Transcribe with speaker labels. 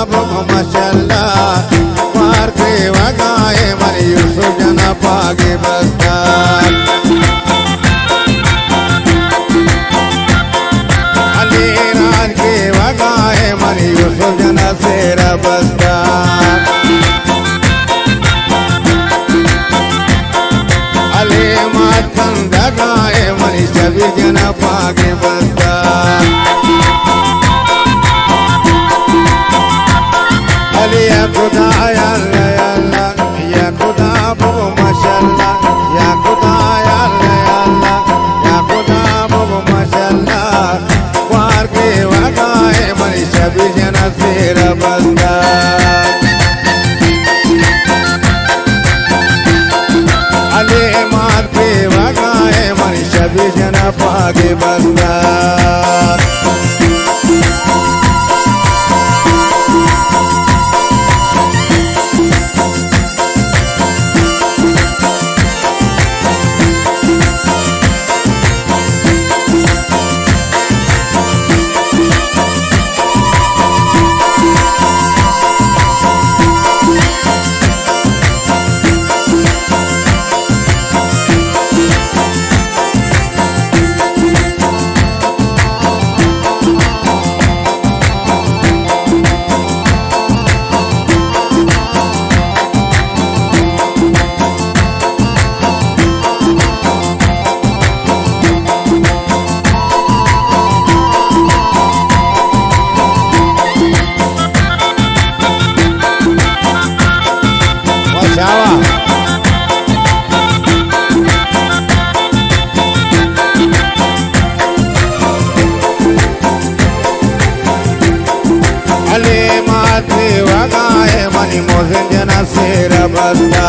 Speaker 1: book माशाल्लाह पार के वगाए मन यूसुफ जना पागे बस्ता अली राज के वगाए मन यूसुफ जना सेरा बस्ता अली मातन दगाए मन शबी जना पागे बस्ता या खुदा या अल्लाह या खुदा बुगो माशाल्लाह या खुदा या अल्लाह या खुदा बुगो माशाल्लाह पार के वगाए मनी शबी जना तेरा बंदा अले मार के वगाए मनी शबी जना पागे बंदा अले माथे वगाए मनी मोहसिन जना सेरा बस्ता